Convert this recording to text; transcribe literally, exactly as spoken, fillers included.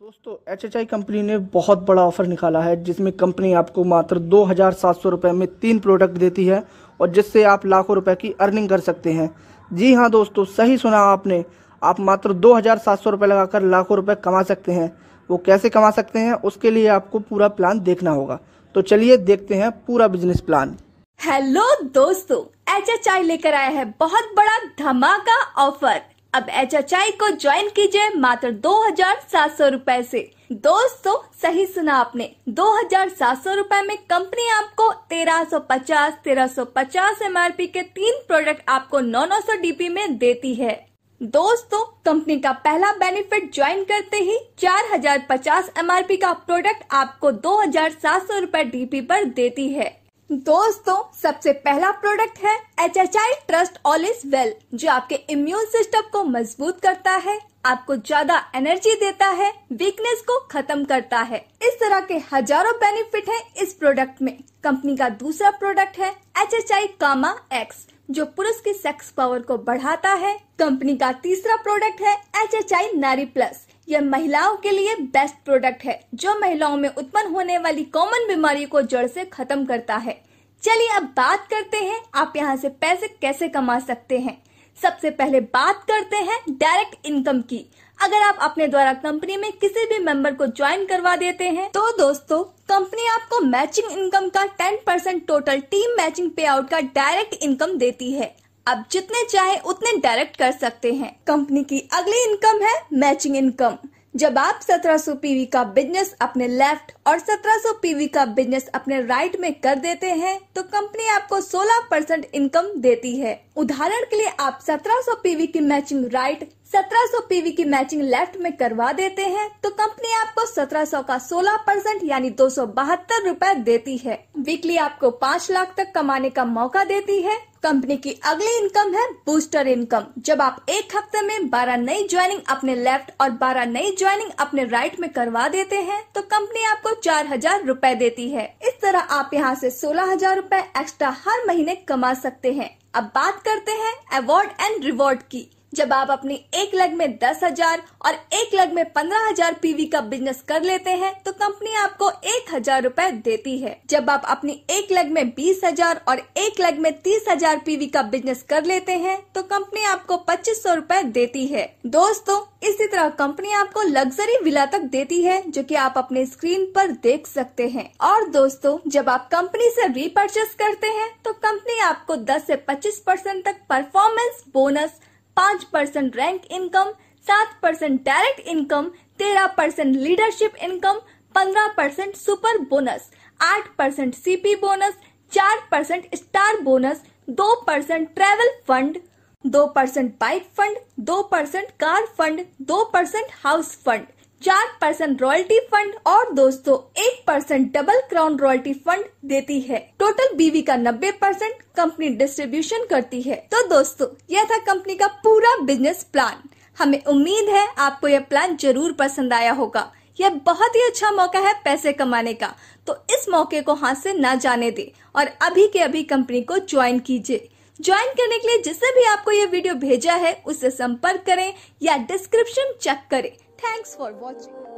दोस्तों H H आई company ने बहुत बड़ा ऑफर निकाला है जिसमें कंपनी आपको मात्र दो हज़ार सात सौ रुपये में तीन प्रोडक्ट देती है और जिससे आप लाखों रुपए की अर्निंग कर सकते हैं। जी हाँ दोस्तों, सही सुना आपने, आप मात्र दो हज़ार सात सौ रुपये लगाकर लाखों रुपए कमा सकते हैं। वो कैसे कमा सकते हैं उसके लिए आपको पूरा प्लान देखना होगा। तो चलिए देखते हैं पूरा बिजनेस प्लान। हेलो दोस्तों, एच एच आई लेकर आया है बहुत बड़ा धमाका ऑफर। अब एच एच आई को ज्वाइन कीजिए मात्र दो हज़ार सात सौ रूपए से। दोस्तों सही सुना आपने, दो हज़ार सात सौ रूपए में कंपनी आपको तेरह सौ पचास तेरह सौ पचास एम आर पी के तीन प्रोडक्ट आपको नौ नौ सौ डी पी में देती है। दोस्तों कंपनी का पहला बेनिफिट ज्वाइन करते ही चार हजार पचास एम आर पी का प्रोडक्ट आपको दो हज़ार सात सौ रूपए डी पी पर देती है। दोस्तों सबसे पहला प्रोडक्ट है H H I trust all is well, जो आपके इम्यून सिस्टम को मजबूत करता है, आपको ज्यादा एनर्जी देता है, वीकनेस को खत्म करता है। इस तरह के हजारों बेनिफिट हैं इस प्रोडक्ट में। कंपनी का दूसरा प्रोडक्ट है H H I Kama X, जो पुरुष की सेक्स पावर को बढ़ाता है। कंपनी का तीसरा प्रोडक्ट है एच एच आई नारी प्लस। यह महिलाओं के लिए बेस्ट प्रोडक्ट है, जो महिलाओं में उत्पन्न होने वाली कॉमन बीमारी को जड़ से खत्म करता है। चलिए अब बात करते हैं आप यहाँ से पैसे कैसे कमा सकते हैं। सबसे पहले बात करते हैं डायरेक्ट इनकम की। अगर आप अपने द्वारा कंपनी में किसी भी मेंबर को ज्वाइन करवा देते हैं तो दोस्तों कंपनी आपको मैचिंग इनकम का ten percent total team matching pay out का डायरेक्ट इनकम देती है। अब जितने चाहे उतने डायरेक्ट कर सकते हैं। कंपनी की अगली इनकम है मैचिंग इनकम। जब आप सत्रह सौ पी वी का बिजनेस अपने लेफ्ट और सत्रह सौ पी वी का बिजनेस अपने राइट में कर देते हैं तो कंपनी आपको सोलह परसेंट इनकम देती है। उदाहरण के लिए आप सत्रह सौ पी वी की मैचिंग राइट सत्रह सौ पी वी की मैचिंग लेफ्ट में करवा देते हैं तो कंपनी आपको सत्रह सौ का सोलह परसेंट यानी दो सौ बहत्तर रूपए देती है। वीकली आपको पाँच लाख तक कमाने का मौका देती है। कंपनी की अगली इनकम है बूस्टर इनकम। जब आप एक हफ्ते में बारह नई ज्वाइनिंग अपने लेफ्ट और बारह नई ज्वाइनिंग अपने राइट में करवा देते हैं तो कंपनी आपको चार हजार रूपए देती है। इस तरह आप यहाँ से सोलह हजार रूपए एक्स्ट्रा हर महीने कमा सकते हैं। अब बात करते हैं अवार्ड एंड रिवॉर्ड की। जब आप अपनी एक लेग में दस हजार और एक लेग में पंद्रह हजार पी वी का बिजनेस कर लेते हैं तो कंपनी आपको एक हजार रूपए देती है। जब आप अपनी एक लेग में बीस हजार और एक लेग में तीस हजार पी वी का बिजनेस कर लेते हैं तो कंपनी आपको पच्चीस सौ रूपए देती है। दोस्तों इसी तरह कंपनी आपको लग्जरी विला तक देती है, जो कि आप अपने स्क्रीन पर देख सकते हैं। और दोस्तों जब आप कंपनी से रीपर्चेस करते हैं तो कंपनी आपको दस से पच्चीस परसेंट तक परफॉर्मेंस बोनस, पाँच परसेंट रैंक इनकम, सात परसेंट डायरेक्ट इनकम, तेरह परसेंट लीडरशिप इनकम, पंद्रह परसेंट सुपर बोनस, आठ परसेंट सी पी बोनस, चार परसेंट स्टार बोनस, दो परसेंट ट्रेवल फंड, दो परसेंट बाइक फंड, दो परसेंट कार फंड, दो परसेंट हाउस फंड, चार परसेंट रॉयल्टी फंड और दोस्तों एक percent double crown royalty fund देती है। टोटल बीवी का नब्बे परसेंट कंपनी डिस्ट्रीब्यूशन करती है। तो दोस्तों यह था कंपनी का पूरा बिजनेस प्लान। हमें उम्मीद है आपको यह प्लान जरूर पसंद आया होगा। यह बहुत ही अच्छा मौका है पैसे कमाने का, तो इस मौके को हाथ से न जाने दे और अभी के अभी कंपनी को ज्वाइन कीजिए। ज्वाइन करने के लिए जिससे भी आपको यह वीडियो भेजा है उससे संपर्क करें या डिस्क्रिप्शन चेक करें। Thanks for watching.